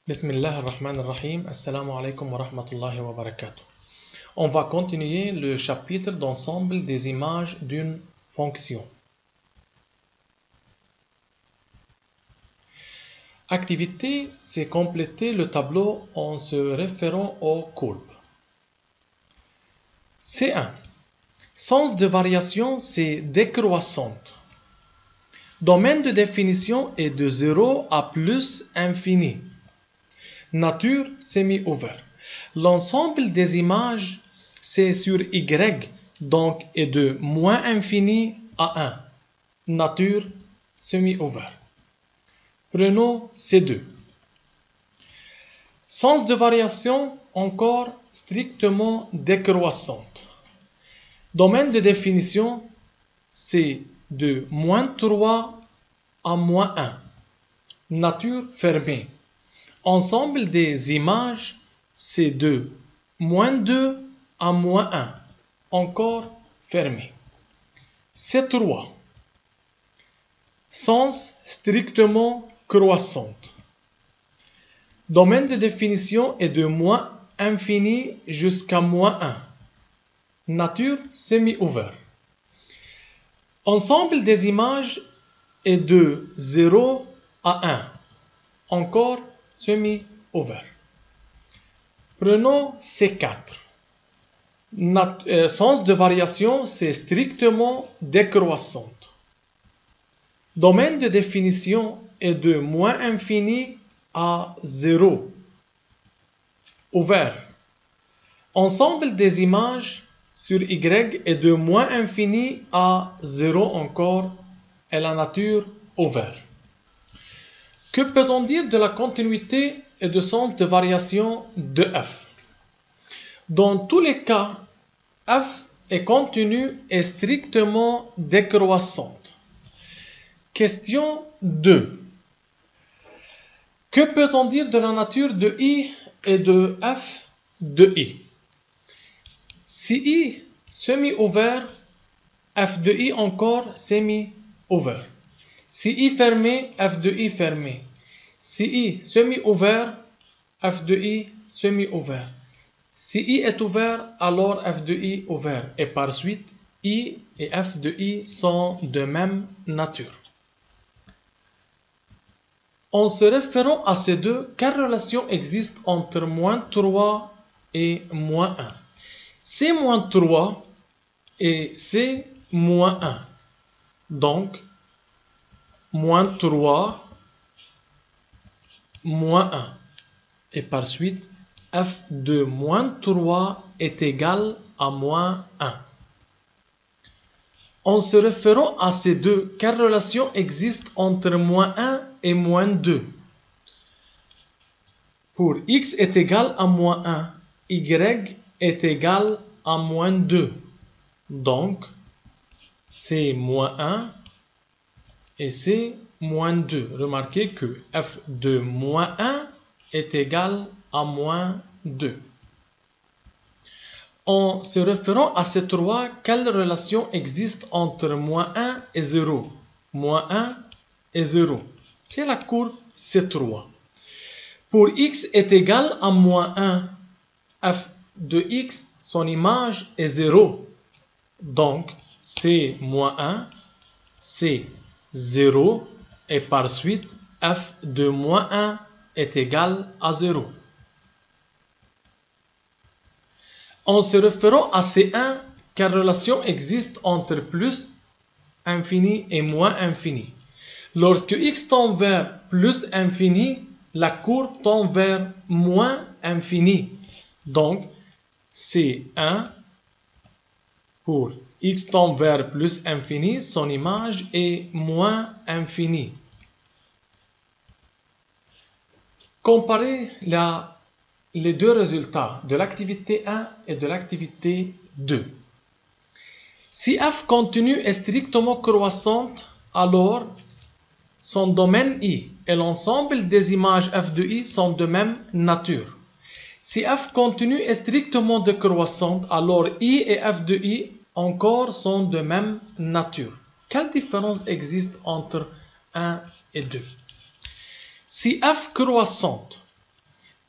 Bismillah ar-Rahman ar-Rahim. Assalamu alaikum wa rahmatullahi wa barakatuh. On va continuer le chapitre d'ensemble des images d'une fonction. Activité, c'est compléter le tableau en se référant aux courbes. C1. Sens de variation, c'est décroissante. Domaine de définition est de 0 à plus infini. Nature semi-ouvert. L'ensemble des images, c'est sur Y, donc est de moins infini à 1. Nature semi-ouvert. Prenons C2. Sens de variation encore strictement décroissante. Domaine de définition, c'est de moins 3 à moins 1. Nature fermée. Ensemble des images, c'est de moins 2 à moins 1. Encore fermé. C3. Sens strictement croissante. Domaine de définition est de moins infini jusqu'à moins 1. Nature semi-ouvert. Ensemble des images est de 0 à 1. Encore semi-ouvert. Prenons C4. Sens de variation, c'est strictement décroissante. Domaine de définition est de moins infini à 0. Ouvert. Ensemble des images sur Y est de moins infini à 0 encore et la nature ouverte. Que peut-on dire de la continuité et de sens de variation de f? Dans tous les cas, f est continue et strictement décroissante. Question 2. Que peut-on dire de la nature de i et de f de i? Si i semi-ouvert, f de i encore semi-ouvert. Si i fermé, f de i fermé. Si i semi-ouvert, f de i semi-ouvert. Si i est ouvert, alors f de i ouvert. Et par suite, i et f de i sont de même nature. En se référant à ces deux, quelle relation existe entre moins 3 et moins 1? C'est moins 3 et c'est moins 1. Donc, moins 3, moins 1. Et par suite, f de moins 3 est égal à moins 1. En se référant à ces deux, quelle relation existe entre moins 1 et moins 2? Pour x est égal à moins 1, y est égal à moins 2. Donc, c'est moins 1 et c'est moins 2. Remarquez que f de moins 1 est égal à moins 2. En se référant à ces trois, quelle relation existe entre moins 1 et 0? Moins 1 et 0. C'est la courbe C3. Pour x est égal à moins 1, f de x, son image est 0. Donc, c'est moins 1, c'est 0, et par suite, f de moins 1 est égal à 0. En se référant à C1, quelle relation existe entre plus infini et moins infini? Lorsque x tend vers plus infini, la courbe tend vers moins infini. Donc, C1 pour x tend vers plus infini, son image est moins infini. Comparez les deux résultats de l'activité 1 et de l'activité 2. Si f continue est strictement croissante, alors son domaine i et l'ensemble des images f de i sont de même nature. Si f continue est strictement décroissante, alors i et f de i encore sont de même nature. Quelle différence existe entre 1 et 2? Si f croissante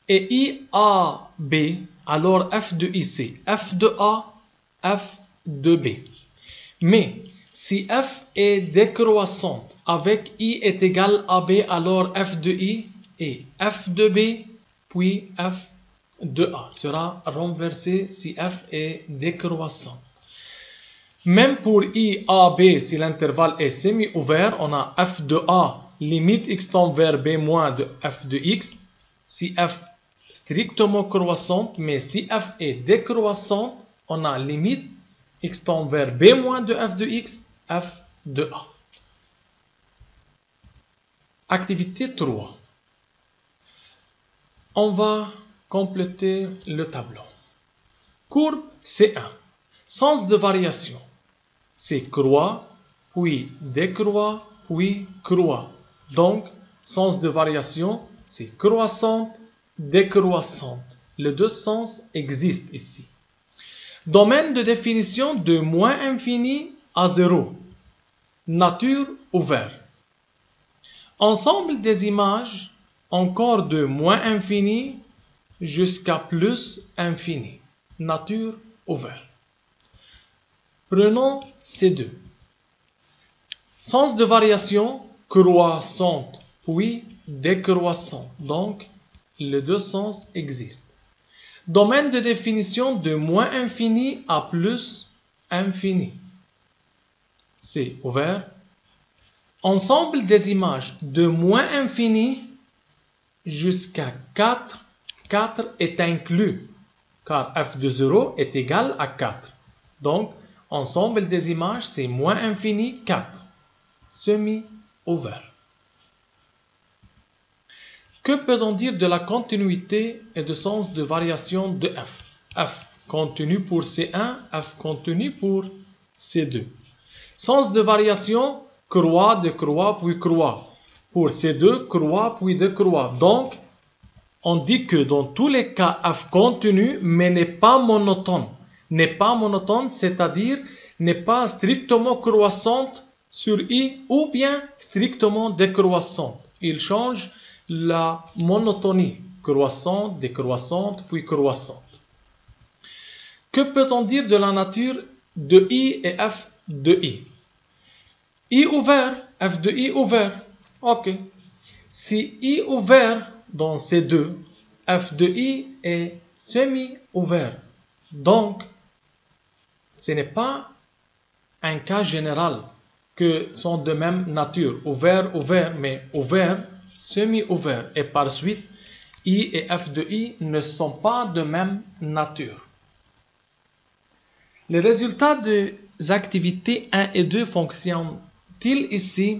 et IAB, alors f de I c'est f de A, f de B. Mais si f est décroissante avec I est égal à B, alors f de I et f de B, puis f de A sera renversé si f est décroissant. Même pour IAB, si l'intervalle est semi-ouvert, on a f de A, limite x tend vers B moins de f de x. Si f strictement croissante, mais si f est décroissante, on a limite x tend vers B moins de f de x, f de A. Activité 3. On va compléter le tableau. Courbe C1. Sens de variation. C'est croît, puis décroît, puis croît. Donc, sens de variation, c'est croissante, décroissante. Les deux sens existent ici. Domaine de définition de moins infini à 0. Nature ouvert. Ensemble des images, encore de moins infini jusqu'à plus infini. Nature ouvert. Prenons ces deux. Sens de variation, croissante, puis décroissante. Donc, les deux sens existent. Domaine de définition de moins infini à plus infini. C'est ouvert. Ensemble des images de moins infini jusqu'à 4. 4 est inclus, car f de 0 est égal à 4. Donc, ensemble des images, c'est moins infini 4. Semi-ouvert. Que peut-on dire de la continuité et de sens de variation de f? F continu pour C1, f continu pour C2. Sens de variation, croît, décroît, puis croît. Pour C2, croît, puis décroît. Donc, on dit que dans tous les cas, f continue, mais n'est pas monotone. N'est pas monotone, c'est-à-dire n'est pas strictement croissante sur I ou bien strictement décroissante. Il change la monotonie, croissante, décroissante, puis croissante. Que peut-on dire de la nature de I et f de I? I ouvert, f de I ouvert. Ok. Si I ouvert dans ces deux, f de I est semi-ouvert. Donc, ce n'est pas un cas général que sont de même nature. Ouvert, ouvert, mais ouvert, semi-ouvert. Et par suite, I et f de I ne sont pas de même nature. Les résultats des activités 1 et 2 fonctionnent-ils ici?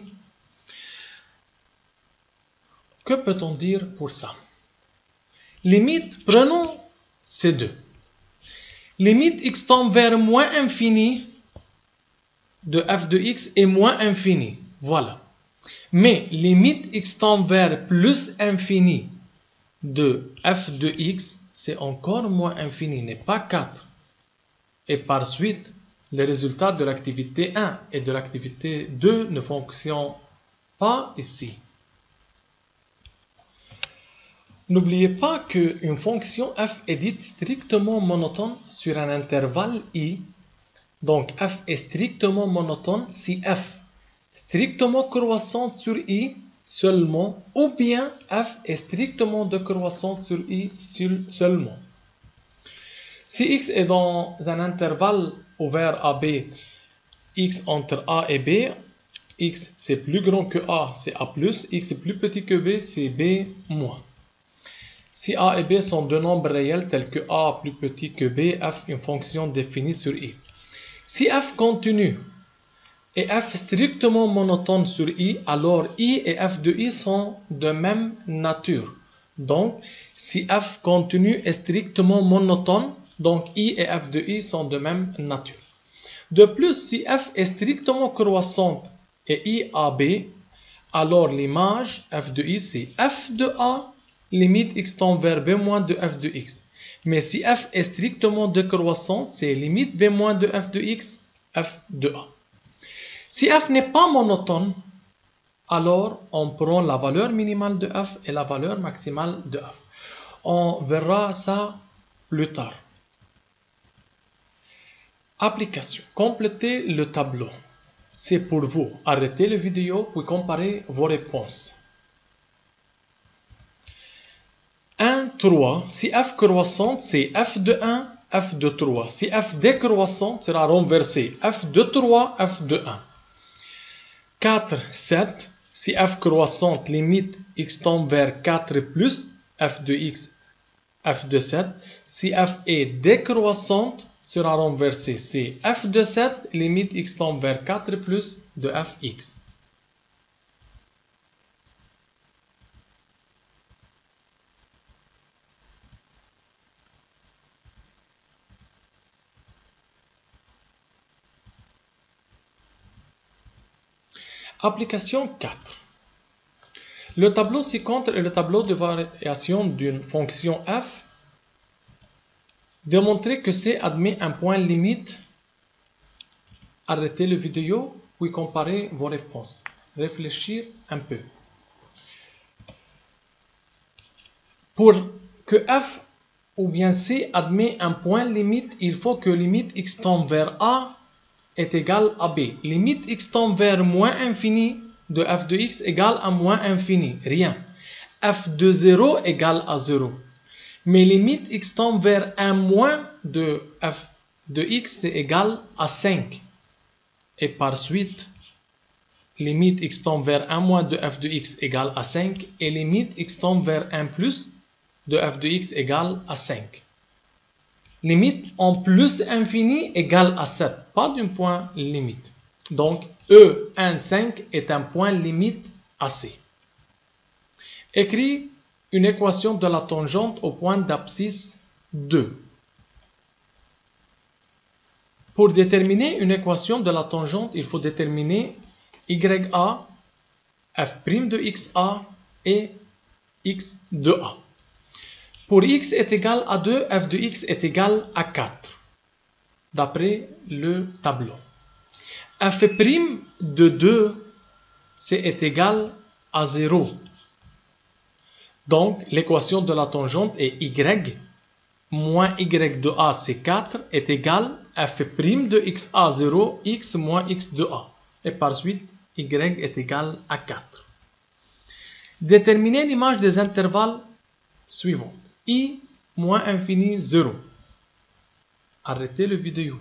Que peut-on dire pour ça? Limite, prenons ces deux. Limite x tend vers moins infini de f de x est moins infini. Voilà. Mais limite x tend vers plus infini de f de x, c'est encore moins infini, n'est pas 4. Et par suite, les résultats de l'activité 1 et de l'activité 2 ne fonctionnent pas ici. N'oubliez pas qu'une fonction f est dite strictement monotone sur un intervalle i. Donc f est strictement monotone si f strictement croissante sur i seulement, ou bien f est strictement décroissante sur i seulement. Si x est dans un intervalle ouvert à b, x entre a et b, x c'est plus grand que a, c'est a+, x est plus petit que b, c'est b-. Si a et b sont deux nombres réels tels que a plus petit que b, f une fonction définie sur i. Si f continue et f strictement monotone sur i, alors i et f de i sont de même nature. Donc, si f continue est strictement monotone, donc i et f de i sont de même nature. De plus, si f est strictement croissante et i à b, alors l'image f de i c'est f de a, limite x tend vers b moins de f de x. Mais si f est strictement décroissante, c'est limite b moins de f de x, f de a. Si f n'est pas monotone, alors on prend la valeur minimale de f et la valeur maximale de f. On verra ça plus tard. Application. Complétez le tableau. C'est pour vous. Arrêtez la vidéo puis comparez vos réponses. 1, 3. Si f croissante, c'est f de 1, f de 3. Si f décroissante, sera renversé. F de 3, f de 1. 4, 7. Si f croissante, limite x tend vers 4 plus f de x, f de 7. Si f est décroissante, sera renversé. C'est f de 7, limite x tend vers 4 plus de fx. Application 4. Le tableau ci-contre est le tableau de variation d'une fonction f. Démontrez que C admet un point limite. Arrêtez la vidéo, puis comparez vos réponses. Réfléchir un peu. Pour que f ou bien C admet un point limite, il faut que limite x tend vers A est égal à B. Limite x tend vers moins infini de f de x égale à moins infini. Rien. F de 0 égale à 0. Mais limite x tend vers 1 moins de f de x c'est égal à 5. Et par suite, limite x tend vers 1 moins de f de x égale à 5. Et limite x tend vers 1 plus de f de x égale à 5. Limite en plus infini égale à 7, pas d'un point limite. Donc, E1,5 est un point limite à C. Écris une équation de la tangente au point d'abscisse 2. Pour déterminer une équation de la tangente, il faut déterminer YA, f' de XA et x de A. Pour x est égal à 2, f de x est égal à 4, d'après le tableau. F' de 2, est égal à 0. Donc, l'équation de la tangente est y moins y de a, c'est 4, est égal à f' de xa 0, x moins x de a. Et par suite, y est égal à 4. Déterminez l'image des intervalles suivants. I moins infini 0. Arrêtez la vidéo.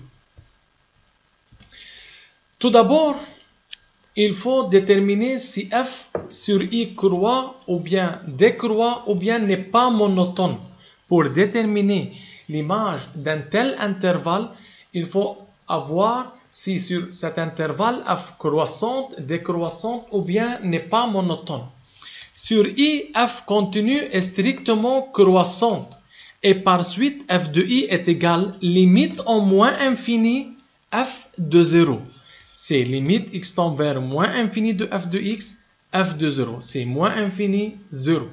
Tout d'abord, il faut déterminer si f sur i croît ou bien décroît ou bien n'est pas monotone. Pour déterminer l'image d'un tel intervalle, il faut avoir si sur cet intervalle f croissante, décroissante ou bien n'est pas monotone. Sur i, f continue est strictement croissante et par suite f de i est égal limite en moins infini f de 0. C'est limite x tend vers moins infini de f de x, f de 0. C'est moins infini 0.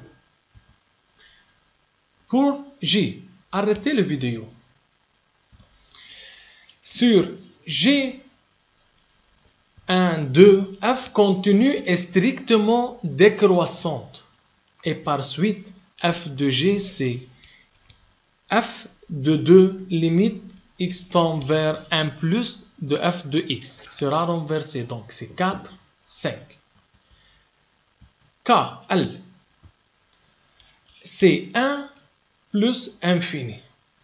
Pour J, arrêtez la vidéo. Sur G, 1, 2, f continue est strictement décroissante. Et par suite, f de g, c'est f de 2 limite x tend vers 1 plus de f de x. Sera renversé. Donc, c'est 4, 5. K, L, c'est 1 plus infini.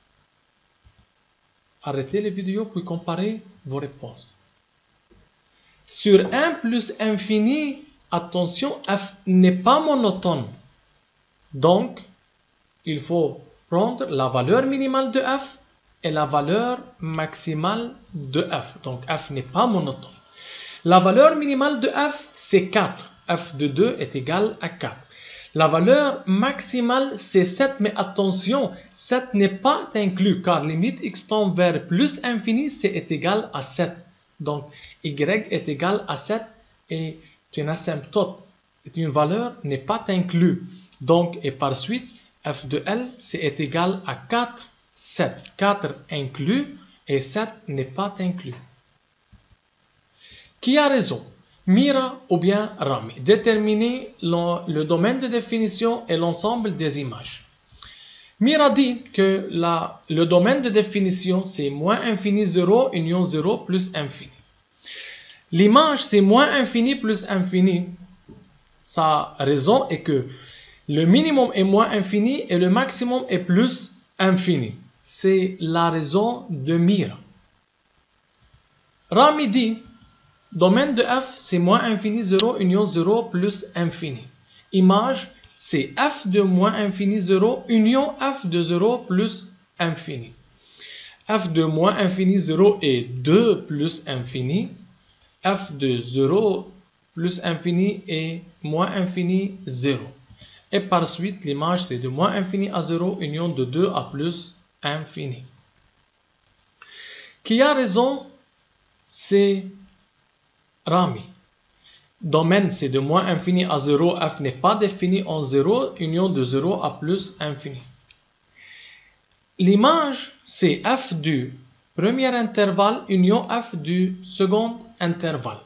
Arrêtez les vidéos puis comparez vos réponses. Sur 1 plus infini, attention, f n'est pas monotone. Donc, il faut prendre la valeur minimale de f et la valeur maximale de f. Donc, f n'est pas monotone. La valeur minimale de f, c'est 4. f de 2 est égal à 4. La valeur maximale, c'est 7, mais attention, 7 n'est pas inclus, car limite x tend vers plus infini, c'est égal à 7. Donc, y est égal à 7 et une asymptote, une valeur n'est pas inclue. Donc, et par suite, f de L, c'est égal à 4, 7. 4 inclus et 7 n'est pas inclus. Qui a raison? Mira ou bien Rami? Déterminez le domaine de définition et l'ensemble des images. Mira dit que le domaine de définition, c'est moins infini 0, union 0 plus infini. L'image, c'est moins infini plus infini. Sa raison est que le minimum est moins infini et le maximum est plus infini. C'est la raison de Mira. Rami dit, domaine de f, c'est moins infini 0, union 0 plus infini. Image, c'est f de moins infini 0, union f de 0 plus infini. F de moins infini 0 est 2 plus infini. F de 0 plus infini est moins infini 0. Et par suite, l'image, c'est de moins infini à 0, union de 2 à plus infini. Qui a raison? C'est Rami. Domaine, c'est de moins infini à 0, f n'est pas défini en 0, union de 0 à plus infini. L'image, c'est f du premier intervalle, union f du second intervalle.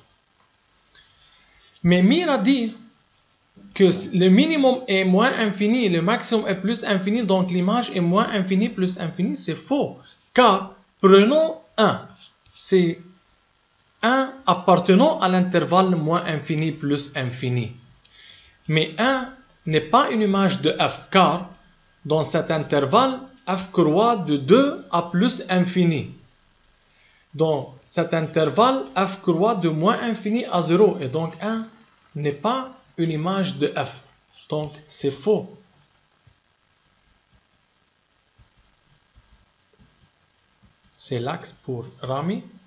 Mais Mira dit que le minimum est moins infini et le maximum est plus infini, donc l'image est moins infini plus infini, c'est faux. Car, prenons 1, c'est 1 appartenant à l'intervalle moins infini plus infini. Mais 1 n'est pas une image de f, car dans cet intervalle, f croît de 2 à plus infini. Dans cet intervalle, f croît de moins infini à 0, et donc 1 n'est pas une image de f. Donc c'est faux. C'est l'axe pour Rami.